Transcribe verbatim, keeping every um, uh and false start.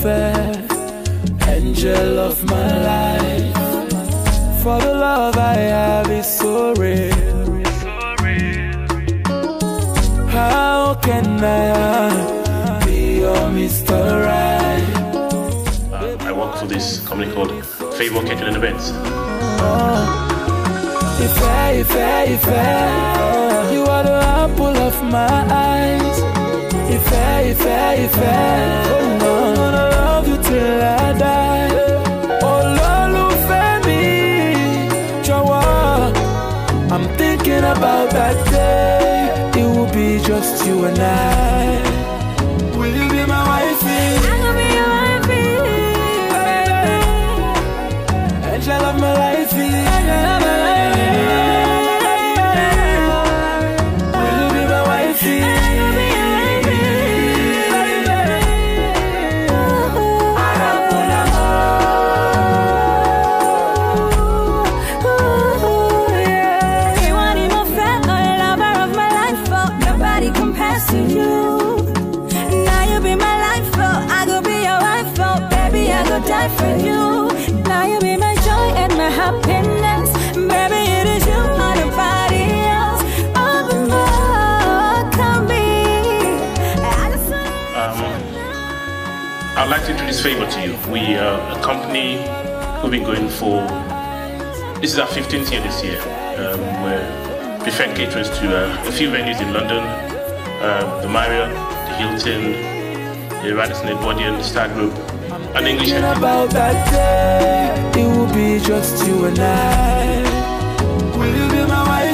fair, angel of my life. For the love I have is so real. How can I be your Mister Right? Uh, I work for this company called Favour Catering events. Uh, if I, if I, if I, you are the apple of my eyes. If I, if I, if I, oh no, I'm gonna love you till I die. Oh Lolo Femi, Jawa, I'm thinking about that day. It will be just you and I. Will you be my wifey? I'm gonna be your wifey. Angel of my life. Will you be my wifey? Die for you. Now you be my joy and my happiness. Baby, it is you, not nobody else. All the more can be. Um, I'd like to introduce Favour to you. We are a company who've been going for, this is our fifteenth year this year. Um, we're preferred caterers to uh, a few venues in London, uh, the Marriott, the Hilton, the Radisson Edwardian, the Star Group. An English about that day, it will be just you and I. Will you be my wife?